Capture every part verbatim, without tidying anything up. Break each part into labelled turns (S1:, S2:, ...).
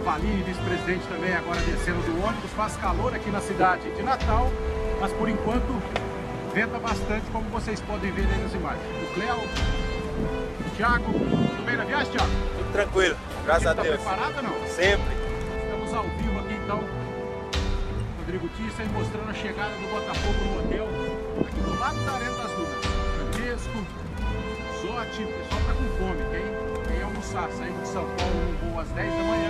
S1: Valini, vice-presidente também, agora descendo do ônibus. Faz calor aqui na cidade de Natal, mas por enquanto venta bastante, como vocês podem ver aí nas imagens. O Cléo, o Thiago, tudo bem na viagem, Thiago?
S2: Tudo tranquilo, graças a Deus.
S1: Tá preparado ou não?
S2: Sempre.
S1: Estamos ao vivo aqui então. Rodrigo Tissa aí mostrando a chegada do Botafogo no hotel, aqui do lado da Arena das Dunas. Francesco, Zotti, o pessoal tá com fome, quem, quem almoçar, saindo de São Paulo no voo às dez da manhã.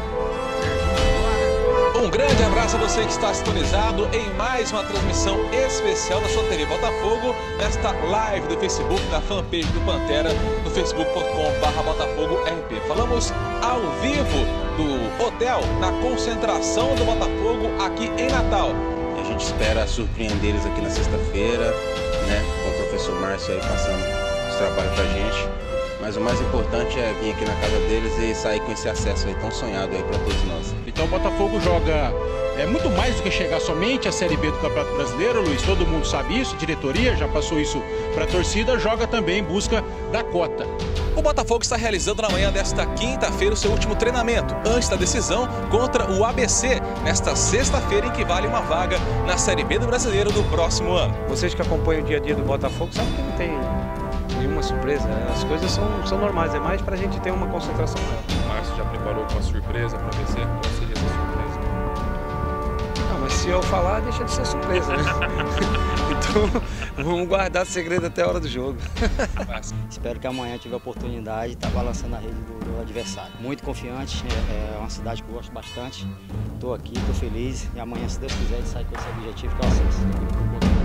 S3: Um grande abraço a você que está sintonizado em mais uma transmissão especial da sua T V Botafogo, nesta live do Facebook, da fanpage do Pantera, no facebook ponto com barra Botafogo R P. Falamos ao vivo do hotel, na concentração do Botafogo aqui em Natal.
S4: E a gente espera surpreender eles aqui na sexta-feira, né, com o professor Márcio aí passando os trabalhos pra gente. Mas o mais importante é vir aqui na casa deles e sair com esse acesso aí tão sonhado aí para todos nós.
S5: Então o Botafogo joga é, muito mais do que chegar somente à Série B do Campeonato Brasileiro, Luiz, todo mundo sabe isso, diretoria já passou isso para a torcida, joga também em busca da cota.
S3: O Botafogo está realizando na manhã desta quinta-feira o seu último treinamento, antes da decisão contra o A B C, nesta sexta-feira em que vale uma vaga na Série B do Brasileiro do próximo ano.
S6: Vocês que acompanham o dia a dia do Botafogo sabem que não tem nenhuma surpresa, as coisas são, são normais, é mais para a gente ter uma concentração maior.
S7: O Márcio já preparou uma surpresa para vencer? Qual seria essa surpresa?
S6: Não, mas se eu falar, deixa de ser surpresa, né? Então, vamos guardar segredo até a hora do jogo.
S8: Espero que amanhã tive a oportunidade de estar balançando a rede do, do adversário. Muito confiante, é, é uma cidade que eu gosto bastante. Estou aqui, estou feliz e amanhã, se Deus quiser, a gente sai com esse objetivo que é o acesso.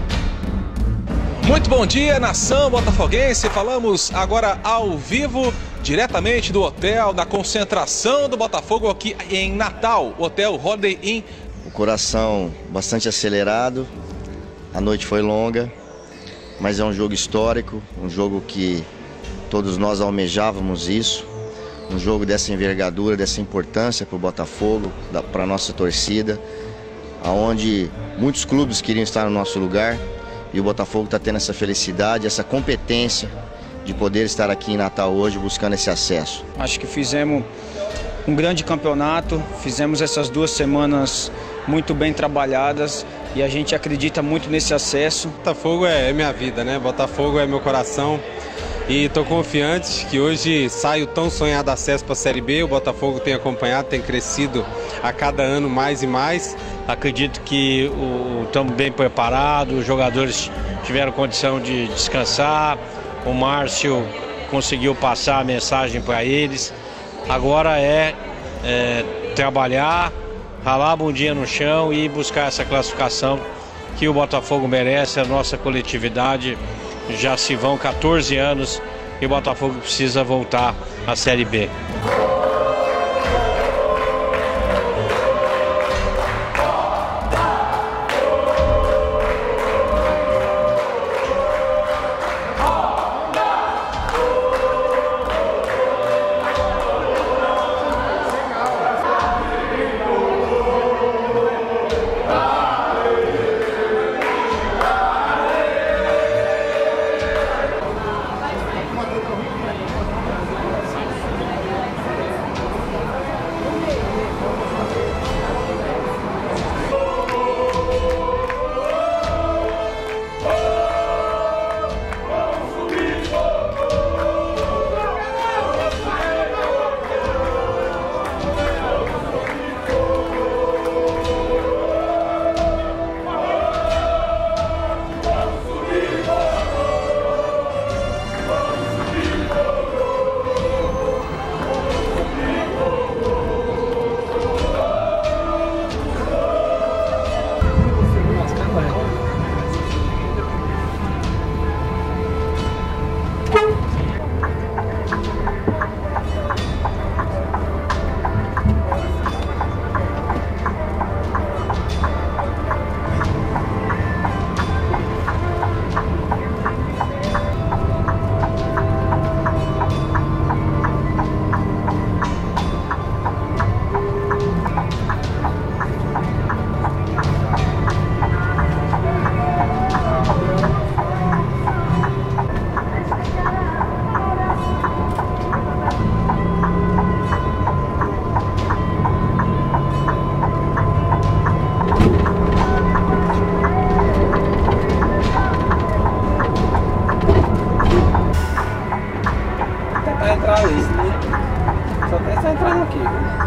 S3: Muito bom dia, nação botafoguense. Falamos agora ao vivo, diretamente do hotel, da concentração do Botafogo aqui em Natal, Hotel Holiday Inn.
S9: O coração bastante acelerado, a noite foi longa, mas é um jogo histórico, um jogo que todos nós almejávamos isso, um jogo dessa envergadura, dessa importância para o Botafogo, para a nossa torcida, onde muitos clubes queriam estar no nosso lugar. E o Botafogo está tendo essa felicidade, essa competência de poder estar aqui em Natal hoje buscando esse acesso.
S6: Acho que fizemos um grande campeonato, fizemos essas duas semanas muito bem trabalhadas e a gente acredita muito nesse acesso.
S10: Botafogo é minha vida, né? Botafogo é meu coração e estou confiante que hoje sai o tão sonhado acesso para a Série B. O Botafogo tem acompanhado, tem crescido a cada ano mais e mais.
S11: Acredito que estamos bem preparados, os jogadores tiveram condição de descansar, o Márcio conseguiu passar a mensagem para eles. Agora é, é trabalhar, ralar a bundinha no chão e buscar essa classificação que o Botafogo merece, a nossa coletividade. Já se vão quatorze anos e o Botafogo precisa voltar à Série B.
S12: tá entrando aqui.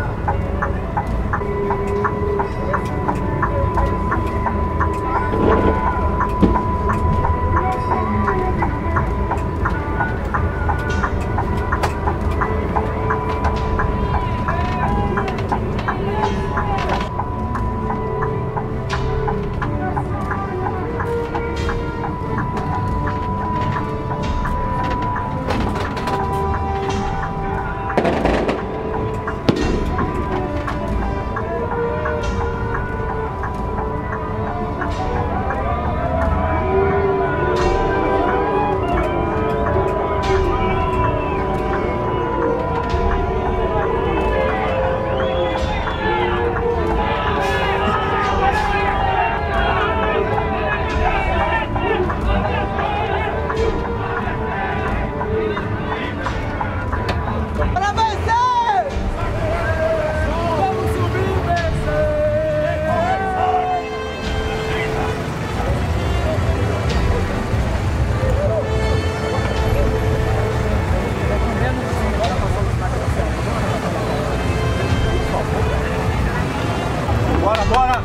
S1: Bora, bora!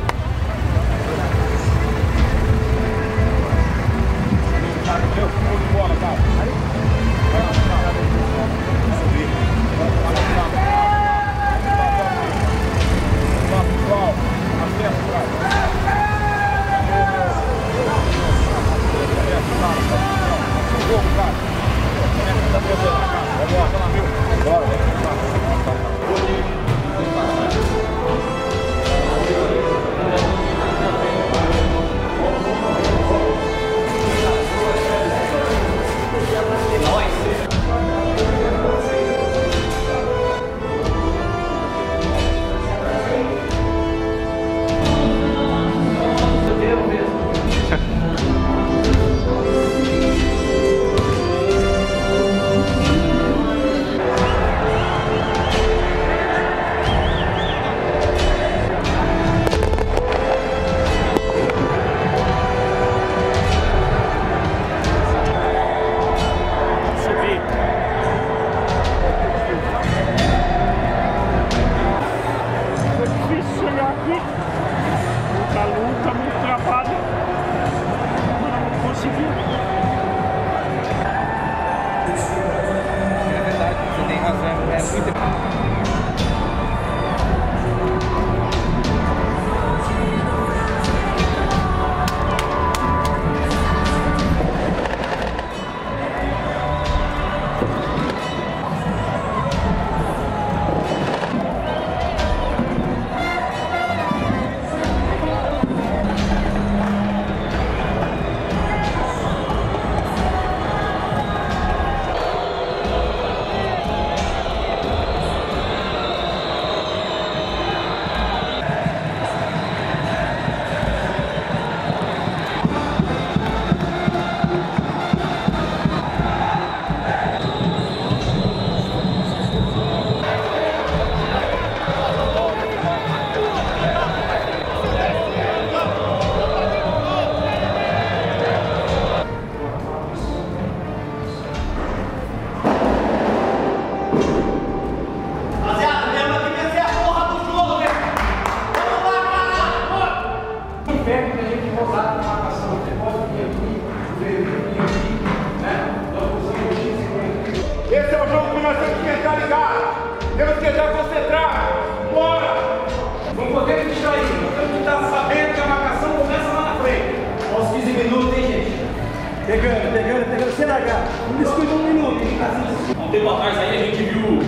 S13: Esse é o jogo que nós temos que entrar ligado. Temos que entrar concentrado. Bora! Não podemos distrair. Nós temos que estar sabendo que a marcação começa lá na frente. Aos quinze minutos, hein, gente? Pegando, pegando, pegando. Sem largar. Um descuido um minuto.
S14: Há um tempo atrás aí a gente viu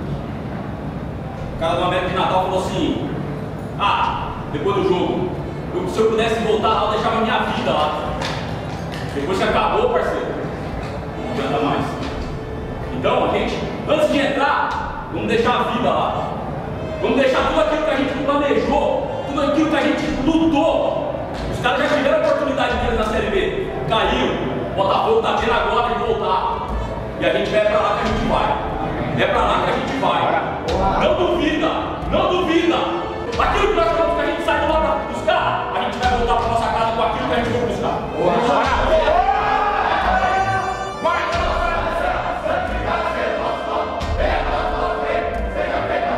S14: o cara do América de Natal falou assim: ah, depois do jogo, eu, se eu pudesse voltar lá, eu deixava minha vida lá. Depois que acabou, parceiro, não adianta mais. Então, a gente, antes de entrar, vamos deixar a vida lá. Vamos deixar tudo aquilo que a gente planejou, tudo aquilo que a gente lutou. Os caras já tiveram a oportunidade deles na Série B. Caiu. O Botafogo está tendo agora de voltar. E a gente vai pra lá que a gente vai. É pra lá que a gente vai. Não duvida, não duvida. Aquilo que nós falamos que a gente saiu lá pra buscar, a gente vai voltar pra nossa casa com aquilo que a gente foi buscar. Bora! Vai!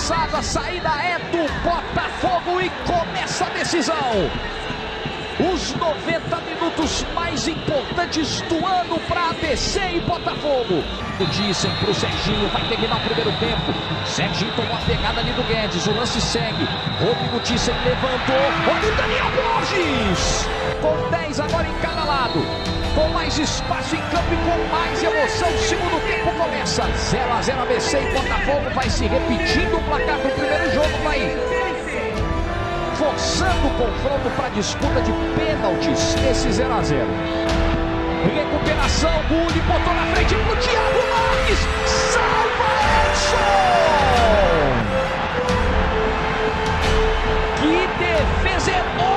S12: avançado, a saída é do Botafogo e começa a decisão. Os noventa minutos mais importantes do ano para A B C e Botafogo. O Dissem para o Serginho, vai terminar o primeiro tempo. Serginho tomou a pegada ali do Guedes, o lance segue. Rodrigo Dissem levantou, olha o Daniel Borges! Com dez agora em cada lado. Com mais espaço em campo e com mais emoção, o segundo tempo começa. zero a zero A B C e Botafogo vai se repetindo o placar do primeiro jogo, vai forçando o confronto para disputa de pênaltis nesse zero a zero. Recuperação, Gulli botou na frente pro Thiago Marques, salva Edson! Que defesa enorme!